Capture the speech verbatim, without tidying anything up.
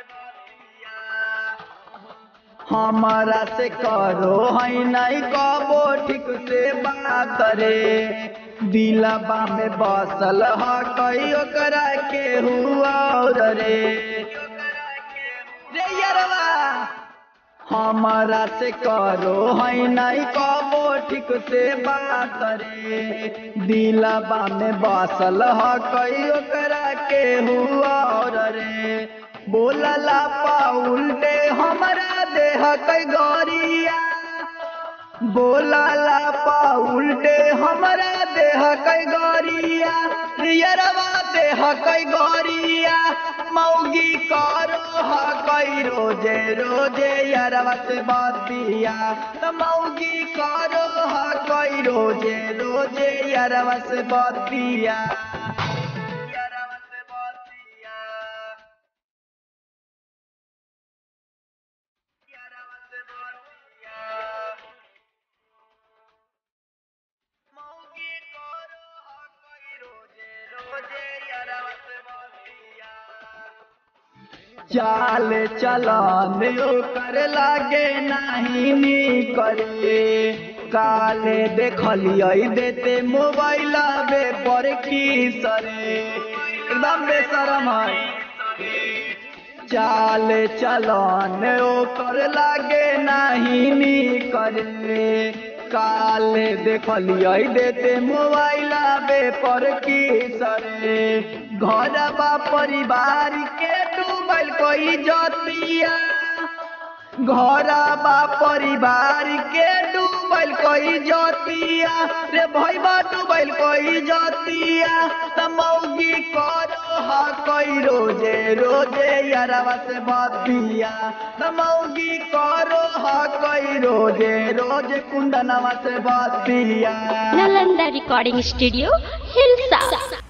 हमारा से करो है नहीं कबो ठीक से बात रे, दिलबा में बसल है कई ओकरा के हुआ रे रे यारवा। हमारा से करो है नहीं कबो ठीक से बात रे, दिलबा में बसल है कई ओकरा के हुआ रे। बोलला पा उल्टे हमारा देह कई गोरिया, बोलला पा उल्टे हमारा देह कई गोरिया, यारवा देह कई गोरिया। मौगी करो हा कई रोजे रोजे यारवा से बातिया, तो मौगी करो हा कई रोजे रोजे यारवा से बातिया। चाल चलान कर लागे नहीं नी करे, काले देखलिए देते मोबाइल बे पर की सरे एकदम बेशरम है। चाल चलान कर लागे नहीं नी करे, काले देखलिए देते मोबाइल बे पर की सरे। घर बा परिवार के डूबल कोई जतिया, घर बा परिवार के डूबल कोई जतिया रे भैया डूबल कोई जतिया। त मौगी करो हा कोई रोजे रोजे यारवा से बातिया, त मौगी करो हा कोई रोजे रोजे कुंदनवा से बातिया। Nalanda recording studio Hilsa.